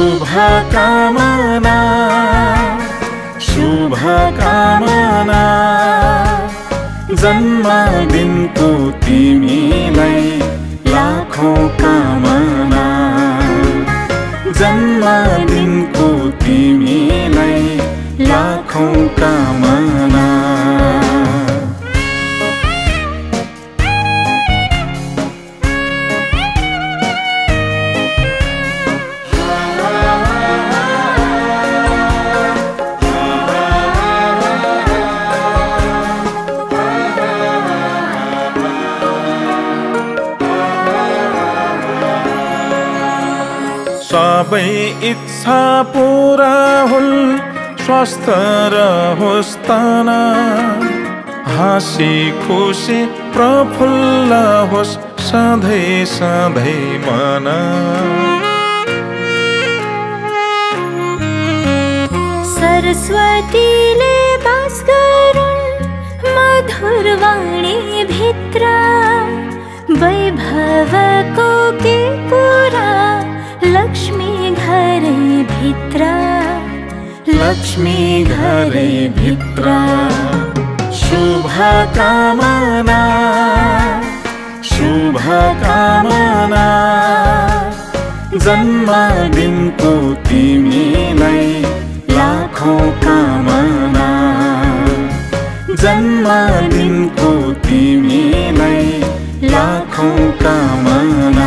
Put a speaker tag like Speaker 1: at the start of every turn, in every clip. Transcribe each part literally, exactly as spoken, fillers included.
Speaker 1: शुभकामना शुभकामना जन्मदिनको तिमीलाई लाखौं कामना जन्मदिनको तिमीलाई लाखौं कामना सबै इच्छा पूरा हुन् स्वस्थ रहोस् तना हाँसी खुसी प्रफुल्ल होस् सधैँ सधैँ मन
Speaker 2: सरस्वतीले बास गरुन् मधुर वाणी भित्र वैभवको के कुरा लक्ष्मी घरै भित्र
Speaker 1: लक्ष्मी घरै भित्र शुभकामना शुभकामना जन्मदिनको तिमीलाई लाखौं कामना जन्मदिनको तिमीलाई लाखौं कामना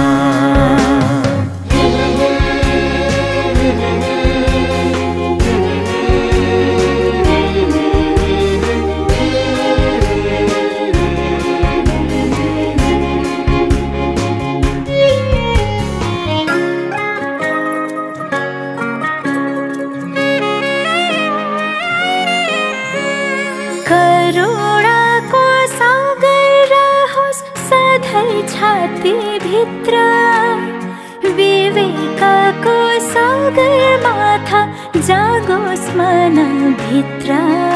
Speaker 2: करुणाको सागर रहोस् सधैँ छाती भित्र विवेकको सागर माथा जागोस् मन भित्र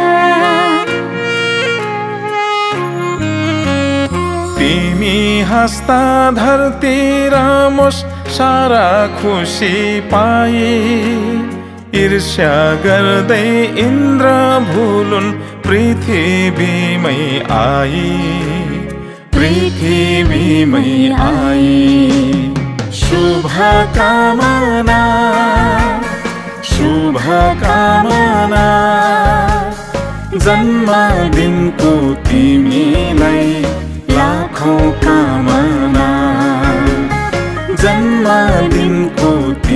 Speaker 1: तिमी हाँस्दा धरती रमोस् सारा खुसी पाए ईर्ष्या गर्दै इन्द्र भुलुन् पृथ्वीमै आई पृथ्वीमै आई शुभकामना शुभकामना जन्मदिनको तिमीलाई लाखौं कामना जन्मदिनको